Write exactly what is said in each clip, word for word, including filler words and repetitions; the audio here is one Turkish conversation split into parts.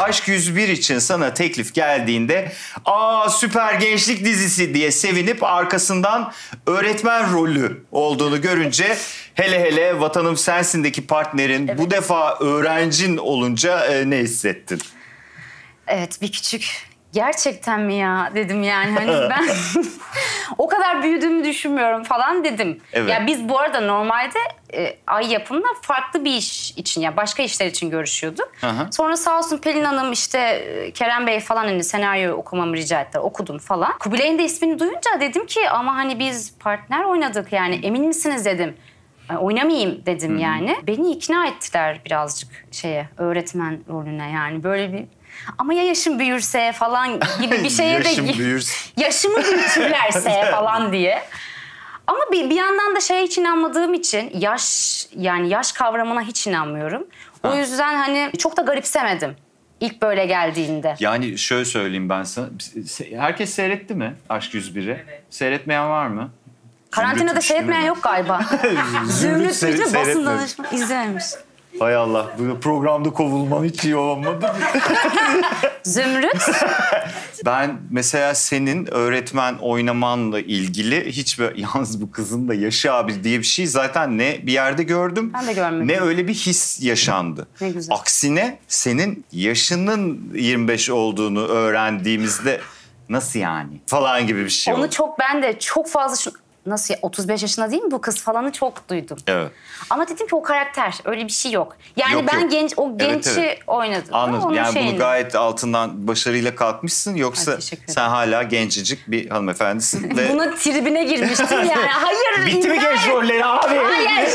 Aşk yüz bir için sana teklif geldiğinde aa süper gençlik dizisi diye sevinip arkasından öğretmen rolü olduğunu görünce hele hele Vatanım Sensin'deki partnerin evet. bu defa öğrencin olunca e, ne hissettin? Evet, bir küçük gerçekten mi ya dedim yani hani ben o kadar büyüdüğümü düşünmüyorum falan dedim. Evet. Ya biz bu arada normalde e, Ay Yapım'da farklı bir iş için ya yani başka işler için görüşüyorduk. Aha. Sonra sağ olsun Pelin Hanım işte Kerem Bey falan hani senaryo okumamı rica ettiler, okudum falan. Kubilay'ın da ismini duyunca dedim ki ama hani biz partner oynadık yani emin misiniz dedim. Oynamayayım dedim Hı-hı. yani. Beni ikna ettiler birazcık şeye öğretmen rolüne yani böyle bir ama ya yaşım büyürse falan gibi bir şeye yaşım de büyürse. yaşımı büyütürlerse falan diye. Ama bir, bir yandan da şey hiç inanmadığım için yaş yani yaş kavramına hiç inanmıyorum. O ha. yüzden hani çok da garipsemedim ilk böyle geldiğinde. Yani şöyle söyleyeyim ben sana. Herkes seyretti mi Aşk yüz bir'i? Evet. Seyretmeyen var mı? Karantinada seyretmeyen yok galiba. Zümrüt bütün basın danışmanı izlememiş. Hay Allah, bu programda kovulman hiç iyi olmadı. Zümrüt. Ben mesela senin öğretmen oynamanla ilgili hiç böyle yalnız bu kızın da yaşı abi diye bir şey zaten ne bir yerde gördüm. Ben de görmedim. Ne öyle bir his yaşandı. Ne güzel. Aksine senin yaşının yirmi beş olduğunu öğrendiğimizde nasıl yani falan gibi bir şey Onu oldu. çok ben de çok fazla şu... Nasıl ya? otuz beş yaşında değil mi bu kız falanı çok duydum. Evet. Ama dedim ki o karakter öyle bir şey yok. Yani yok, ben yok. genç o gençi evet, evet. oynadım. Anladım. Yani şeyini. bunu gayet altından başarıyla kalkmışsın yoksa Ay, sen hala gencecik bir hanımefendisin. Ve... Bunun tribine girmiştim yani. Hayır. Bitti mi genç rolleri abi? Hayır.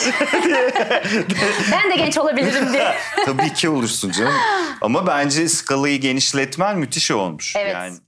Ben de genç olabilirim diye. Tabii ki olursun canım. Ama bence skalayı genişletmen müthiş olmuş. Evet. Yani